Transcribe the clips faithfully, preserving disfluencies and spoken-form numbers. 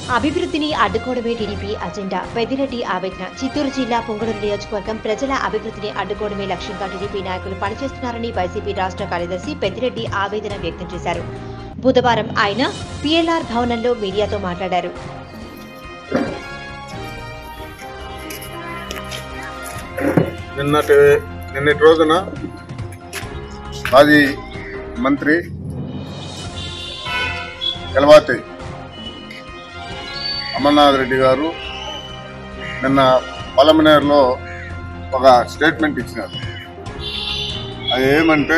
అభివృద్ధిని అడ్డుకోవడమే TDP agenda. Peddireddy ఆవేదన. చిత్తూరు జిల్లా పొంగనూరు నియోజకవర్గం ప్రజల అభివృద్ధిని అడ్డుకోవడమే లక్ష్యంగా టీడీపీ నాయకులు పనిచేస్తున్నారని వైసీపీ రాష్ట్ర కార్యదర్శి పెద్దిరెడ్డి ఆవేదన వ్యక్తం చేశారు. బుధవారం ఆయన పీఎల్ఆర్ భవనంలో మీడియాతో మాట్లాడారు. నిన్నటి నిన్నటి రోజున మాజీ మంత్రి ఎలవాతి అమర్నాథ్ రెడ్డి గారు నిన్న పలమనేరులో ఒక స్టేట్మెంట్ ఇచ్చినారు. అది ఏమంటే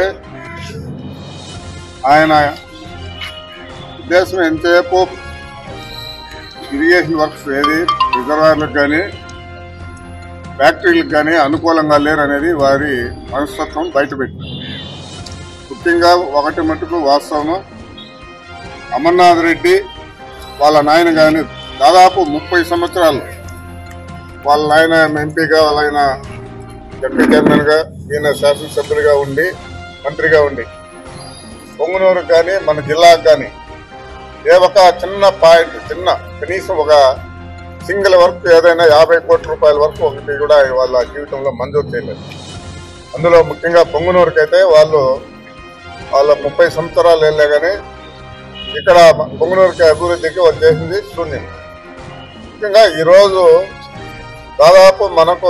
ఆయన ఉద్దేశం ఎంతసేపు ఇరిగేషన్ వర్క్స్ ఏది రిజర్వాయర్లకు కానీ ఫ్యాక్టరీలకు కానీ అనుకూలంగా లేరనేది వారి మనస్తత్వం బయటపెట్టినారు. ముఖ్యంగా ఒకటి మటుకు వాస్తవము, అమర్నాథ్ రెడ్డి వాళ్ళ నాయన కానీ దాదాపు ముప్పై సంవత్సరాలు వాళ్ళ నాయన ఎంపీగా వాళ్ళ ఆయన ఎంపీ చైర్మన్గా ఈయన శాసనసభ్యులుగా ఉండి మంత్రిగా ఉండి పొంగనూరుకు కానీ మన జిల్లాకు కానీ ఏ ఒక చిన్న పాయింట్ చిన్న కనీసం ఒక సింగిల్ వర్క్ ఏదైనా యాభై కోట్ల రూపాయల వరకు ఒకటి కూడా వాళ్ళ జీవితంలో మంజూరు చేయలేదు. అందులో ముఖ్యంగా పొంగనూరుకి అయితే వాళ్ళు వాళ్ళ ముప్పై సంవత్సరాలు వెళ్ళే కానీ ఇక్కడ పొంగనూరుకి అభివృద్ధికి వాళ్ళు చేసింది శూన్యం. ముఖ్యంగా ఈరోజు దాదాపు మనకు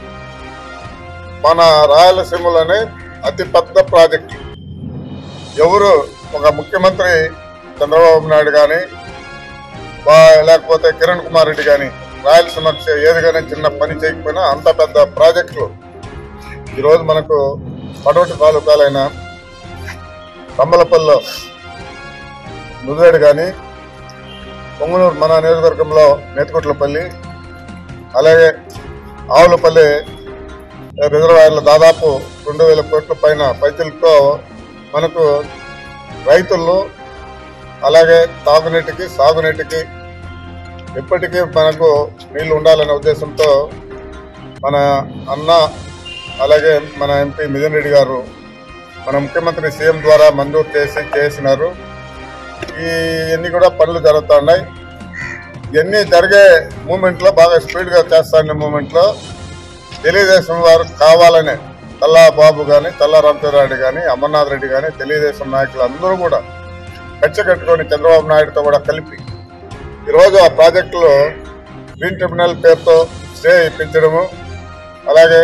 మన రాయలసీమలోనే అతిపెద్ద ప్రాజెక్టు ఎవరు ఒక ముఖ్యమంత్రి చంద్రబాబు నాయుడు కానీ లేకపోతే కిరణ్ కుమార్ రెడ్డి కానీ రాయలసీమ ఏది కానీ చిన్న పని చేయకపోయినా అంత పెద్ద ప్రాజెక్టులు ఈరోజు మనకు పడవటి తాలూకాలైన కమ్మలపల్లిలో నువ్వేడు కానీ పొంగనూరు మన నియోజకవర్గంలో నేతికొట్లపల్లి అలాగే ఆవులపల్లి రిజర్వాయర్లు దాదాపు రెండు వేల కోట్ల పైన పైసలతో మనకు రైతుల్లో అలాగే తాగునీటికి సాగునీటికి ఎప్పటికీ మనకు నీళ్లు ఉండాలనే ఉద్దేశంతో మన అన్న అలాగే మన ఎంపీ మిథున్ రెడ్డి గారు మన ముఖ్యమంత్రి సీఎం ద్వారా మంజూరు చేసి చేసినారు. ఇవన్నీ కూడా పనులు జరుగుతున్నాయి. ఇవన్నీ జరిగే మూమెంట్లో బాగా స్పీడ్గా చేస్తానే మూమెంట్లో తెలుగుదేశం వారు కావాలనే తల్లా బాబు కానీ తల్లా రామచంద్రారెడ్డి కానీ అమర్నాథ్ రెడ్డి కానీ తెలుగుదేశం నాయకులు అందరూ కూడా కచ్చ కట్టుకొని చంద్రబాబు నాయుడుతో కూడా కలిపి ఈరోజు ఆ ప్రాజెక్టులో గ్రీన్ ట్రిబ్యునల్ పేరుతో స్టే ఇప్పించడము అలాగే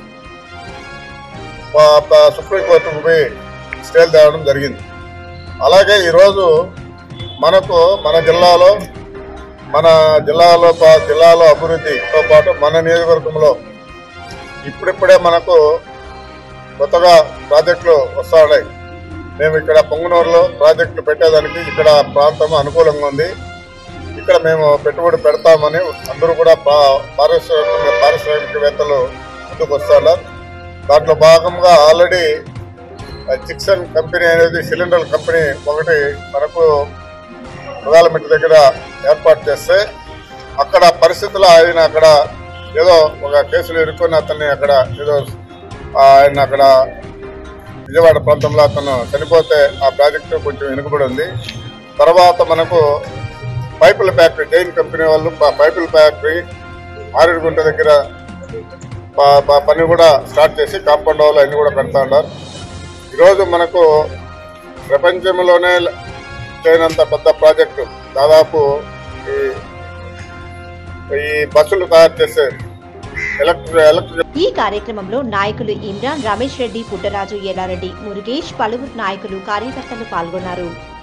సుప్రీంకోర్టుకు పోయి స్టేలు తేవడం జరిగింది. అలాగే ఈరోజు మనకు మన జిల్లాలో మన జిల్లాలో జిల్లాలో అభివృద్ధితో పాటు మన నియోజకవర్గంలో ఇప్పుడిప్పుడే మనకు కొత్తగా ప్రాజెక్టులు వస్తూ ఉన్నాయి. మేము ఇక్కడ పొంగనూరులో ప్రాజెక్టులు పెట్టేదానికి ఇక్కడ ప్రాంతం అనుకూలంగా ఉంది. ఇక్కడ మేము పెట్టుబడి పెడతామని అందరూ కూడా పారిశ్రామిక పారిశ్రామికవేత్తలు ముందుకు వస్తున్నారు. దాంట్లో భాగంగా ఆల్రెడీ జిక్సన్ కంపెనీ అనేది సిలిండర్ కంపెనీ ఒకటి మనకు ప్రధానమంత్రి దగ్గర ఏర్పాటు చేస్తే అక్కడ పరిస్థితులు ఆయన అక్కడ ఏదో ఒక కేసులు ఇరుక్కొని అతన్ని అక్కడ ఏదో ఆయన అక్కడ విజయవాడ ప్రాంతంలో అతను చనిపోతే ఆ ప్రాజెక్టు కొంచెం వెనుకబడి ఉంది. తర్వాత మనకు పైపుల ఫ్యాక్టరీ జైన్ కంపెనీ వాళ్ళు పైపుల ఫ్యాక్టరీ మారేడుగుంట దగ్గర పని కూడా స్టార్ట్ చేసి కాంపౌండ్ వాళ్ళు అన్ని కూడా కడతా ఉన్నారు. ఈరోజు మనకు ప్రపంచంలోనే చేయనంత పెద్ద ప్రాజెక్టు దాదాపు ఈ ఈ బస్సులు తయారు చేసే ఎలక్ట్రిక్ ఎలక్ట్రిక్ ఈ కార్యక్రమంలో నాయకులు ఇమ్రాన్, రమేష్ రెడ్డి, పుట్టరాజు, ఎల్లారెడ్డి, మురుగేష్, పలువురు నాయకులు కార్యకర్తలు పాల్గొన్నారు.